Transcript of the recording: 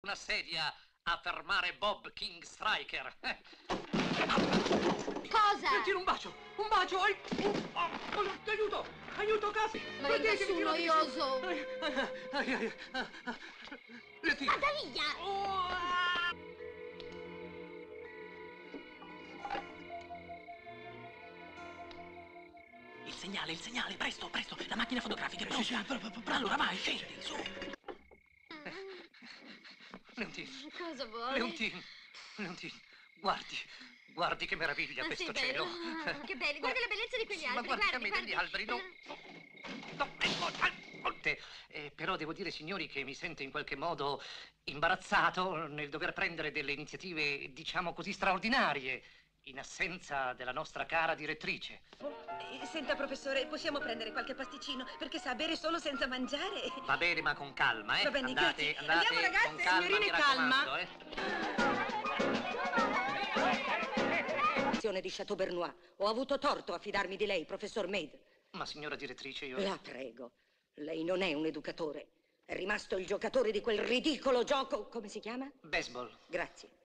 una sedia a fermare Bob King Striker. Cosa? Tiro un bacio! Un bacio! Aiuto! Aiuto, Cassi! Ma venga su, noioso! Le tiro! Vada via! Il segnale, presto, presto! La macchina fotografica è pronta! Allora vai, scendi, su! Leontine! Cosa vuoi? Leontine! Leontine, guardi che meraviglia Ah, questo sì, cielo! bello. Che belli, guardi la bellezza di quegli Sì, alberi, ma guardi a me guardi. degli alberi, no! Però devo dire, signori, che mi sento in qualche modo imbarazzato nel dover prendere delle iniziative, diciamo così, straordinarie, in assenza della nostra cara direttrice. Senta, professore, possiamo prendere qualche pasticcino? Perché sa bere solo senza mangiare. Va bene, ma con calma, Va bene, andate, grazie. Andiamo, ragazze, con calma, signorine, mi raccomando, Di Chateau Bernois. Ho avuto torto a fidarmi di lei, professor Mead. Ma signora direttrice, io... La prego. Lei non è un educatore. È rimasto il giocatore di quel ridicolo gioco. Come si chiama? Baseball. Grazie.